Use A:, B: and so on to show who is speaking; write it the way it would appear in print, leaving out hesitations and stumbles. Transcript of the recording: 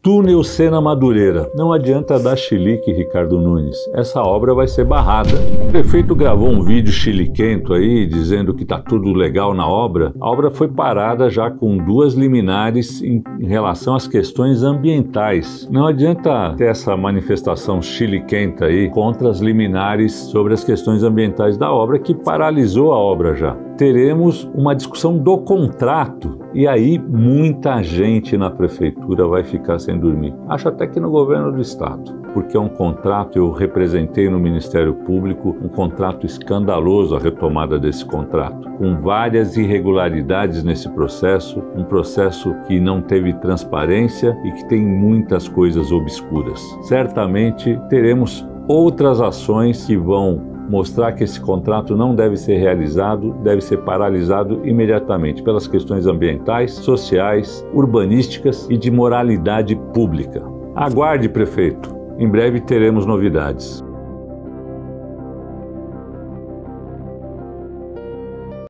A: Túnel Sena-Madureira. Não adianta dar chilique, Ricardo Nunes. Essa obra vai ser barrada. O prefeito gravou um vídeo chiliquento aí, dizendo que tá tudo legal na obra. A obra foi parada já com 2 liminares em relação às questões ambientais. Não adianta ter essa manifestação chiliquenta aí contra as liminares sobre as questões ambientais da obra, que paralisou a obra já. Teremos uma discussão do contrato e aí muita gente na prefeitura vai ficar sem dormir. Acho até que no governo do estado, porque é um contrato, eu representei no Ministério Público, um contrato escandaloso, a retomada desse contrato, com várias irregularidades nesse processo, um processo que não teve transparência e que tem muitas coisas obscuras. Certamente teremos outras ações que vão mostrar que esse contrato não deve ser realizado, deve ser paralisado imediatamente pelas questões ambientais, sociais, urbanísticas e de moralidade pública. Aguarde, prefeito. Em breve teremos novidades.